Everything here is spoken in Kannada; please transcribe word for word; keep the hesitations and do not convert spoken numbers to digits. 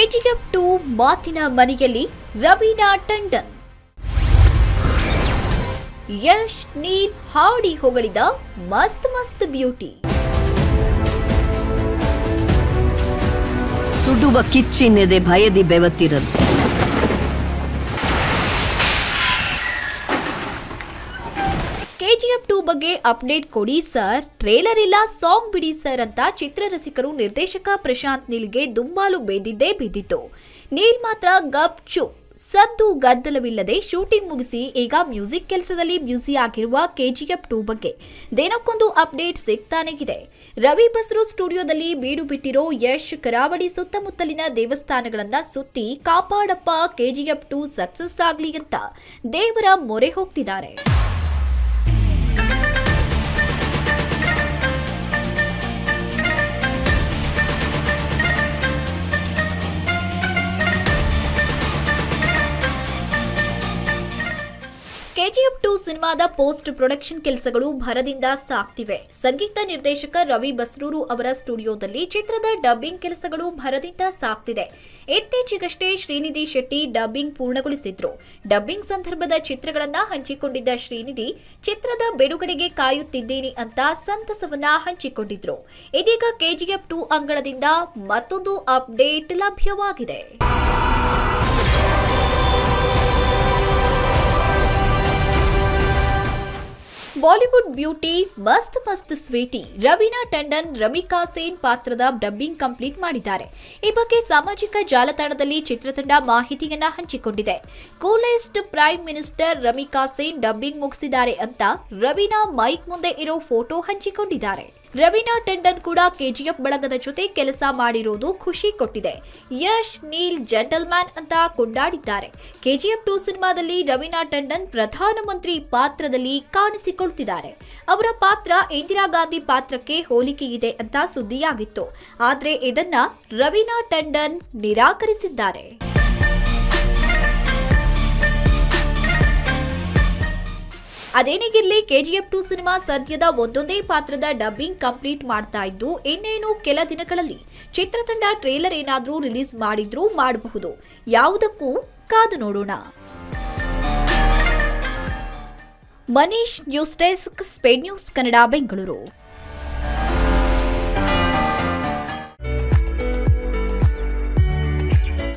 ಕೆಜಿಎಫ್ ಟು ಮಾತಿನ ಮನೆಯಲ್ಲಿ ರವೀನಾ ಟಂಡನ್. ಯಶ್ ನೀಲ್ ಹಾಡಿ ಹೊಗಳಿದ ಮಸ್ತ್ ಮಸ್ತ್ ಬ್ಯೂಟಿ. ಸುಡುವ ಕಿಚ್ಚಿನೆದೆ ಭಯದಿ ಬೆವತ್ತಿರದು. ಕೆಜಿಎಫ್ ಟು ಬಗ್ಗೆ ಅಪ್ಡೇಟ್ ಕೊಡಿ ಸರ್, ಟ್ರೇಲರ್ ಇಲ್ಲ, ಸಾಂಗ್ ಬಿಡಿ ಸರ್ ಅಂತ ಚಿತ್ರರಸಿಕರು ನಿರ್ದೇಶಕ ಪ್ರಶಾಂತ್ ನೀಲ್ಗೆ ದುಂಬಾಲು ಬೇದಿದ್ದೇ ಬಿದ್ದಿತ್ತು. ನೀಲ್ ಮಾತ್ರ ಗಪ್ ಚುಪ್, ಸದ್ದು ಗದ್ದಲವಿಲ್ಲದೆ ಶೂಟಿಂಗ್ ಮುಗಿಸಿ ಈಗ ಮ್ಯೂಸಿಕ್ ಕೆಲಸದಲ್ಲಿ ಬ್ಯುಸಿ ಆಗಿರುವ ಕೆಜಿಎಫ್ ಟು ಬಗ್ಗೆ ದಿನಕ್ಕೊಂದು ಅಪ್ಡೇಟ್ ಸಿಗ್ತಾನೆ ಇದೆ. ರವಿ ಬಸ್ರು ಸ್ಟುಡಿಯೋದಲ್ಲಿ ಬೀಡು ಬಿಟ್ಟಿರೋ ಯಶ್ ಕರಾವಳಿ ಸುತ್ತಮುತ್ತಲಿನ ದೇವಸ್ಥಾನಗಳನ್ನ ಸುತ್ತಿ ಕಾಪಾಡಪ್ಪ ಕೆಜಿಎಫ್ ಟು ಸಕ್ಸಸ್ ಆಗ್ಲಿ ಅಂತ ದೇವರ ಮೊರೆ ಹೋಗ್ತಿದ್ದಾರೆ. ಕೆಜಿಎಫ್ ಟು ಸಿನಿಮಾದ ಪೋಸ್ಟ್ ಪ್ರೊಡಕ್ಷನ್ ಕೆಲಸಗಳು ಭರದಿಂದ ಸಾಗ್ತಿವೆ. ಸಂಗೀತ ನಿರ್ದೇಶಕ ರವಿ ಬಸ್ರೂರು ಅವರ ಸ್ಟುಡಿಯೋದಲ್ಲಿ ಚಿತ್ರದ ಡಬ್ಬಿಂಗ್ ಕೆಲಸಗಳು ಭರದಿಂದ ಸಾಗ್ತಿದೆ. ಇತ್ತೀಚೆಗಷ್ಟೇ ಶ್ರೀನಿಧಿ ಶೆಟ್ಟಿ ಡಬ್ಬಿಂಗ್ ಪೂರ್ಣಗೊಳಿಸಿದ್ರು. ಡಬ್ಬಿಂಗ್ ಸಂದರ್ಭದ ಚಿತ್ರಗಳನ್ನ ಹಂಚಿಕೊಂಡಿದ್ದ ಶ್ರೀನಿಧಿ ಚಿತ್ರದ ಬಿಡುಗಡೆಗೆ ಕಾಯುತ್ತಿದ್ದೇನೆ ಅಂತ ಸಂತಸವನ್ನ ಹಂಚಿಕೊಂಡಿದ್ರು. ಇದೀಗ ಕೆಜಿಎಫ್ ಟು ಅಂಗಳದಿಂದ ಮತ್ತೊಂದು ಅಪ್ಡೇಟ್ ಲಭ್ಯವಾಗಿದೆ. ಬಾಲಿವುಡ್ ಬ್ಯೂಟಿ ಮಸ್ತ್ ಮಸ್ತ್ ಸ್ವೀಟಿ ರವೀನಾ ಟಂಡನ್ ರಮಿಕಾ ಸೇನ್ ಪಾತ್ರದ ಡಬ್ಬಿಂಗ್ ಕಂಪ್ಲೀಟ್ ಮಾಡಿದ್ದಾರೆ. ಈ ಬಗ್ಗೆ ಸಾಮಾಜಿಕ ಜಾಲತಾಣದಲ್ಲಿ ಚಿತ್ರತಂಡ ಮಾಹಿತಿಯನ್ನ ಹಂಚಿಕೊಂಡಿದೆ. Coolest prime minister Ramika Sen dubbing ಮುಗಿಸಿದ್ದಾರೆ ಅಂತ ರವೀನಾ ಮೈಕ್ ಮುಂದೆ ಇರೋ ಫೋಟೋ ಹಂಚಿಕೊಂಡಿದ್ದಾರೆ. ರವೀನಾ ಟಂಡನ್ ಕೂಡ ಕೆಜಿಎಫ್ ಬಳಗದ ಜೊತೆ ಕೆಲಸ ಮಾಡಿರೋದು ಖುಷಿ ಕೊಟ್ಟಿದೆ. ಯಶ್ ನೀಲ್ ಜೆಂಟಲ್ಮ್ಯಾನ್ ಅಂತ ಕೊಂಡಾಡಿದ್ದಾರೆ. ಕೆಜಿಎಫ್ ಟು ಸಿನಿಮಾದಲ್ಲಿ ರವೀನಾ ಟಂಡನ್ ಪ್ರಧಾನಮಂತ್ರಿ ಪಾತ್ರದಲ್ಲಿ ಕಾಣಿಸಿಕೊಳ್ತಿದ್ದಾರೆ. ಅವರ ಪಾತ್ರ ಇಂದಿರಾ ಗಾಂಧಿ ಪಾತ್ರಕ್ಕೆ ಹೋಲಿಕೆಯಿದೆ ಅಂತ ಸುದ್ದಿಯಾಗಿತ್ತು. ಆದ್ರೆ ಇದನ್ನ ರವೀನಾ ಟಂಡನ್ ನಿರಾಕರಿಸಿದ್ದಾರೆ. ಅದೇನಿಗಿರ್ಲಿ, ಕೆಜಿಎಫ್ ಟು ಸಿನಿಮಾ ಸದ್ಯದ ಒಂದೊಂದೇ ಪಾತ್ರದ ಡಬ್ಬಿಂಗ್ ಕಂಪ್ಲೀಟ್ ಮಾಡ್ತಾ ಇದ್ದು ಇನ್ನೇನು ಕೆಲ ದಿನಗಳಲ್ಲಿ ಚಿತ್ರತಂಡ ಟ್ರೇಲರ್ ಏನಾದ್ರೂ ರಿಲೀಸ್ ಮಾಡಿದ್ರೂ ಮಾಡಬಹುದು. ಯಾವುದಕ್ಕೂ ಕಾದು ನೋಡೋಣ. Manish, news desk, Spain news Kannada, Bengaluru.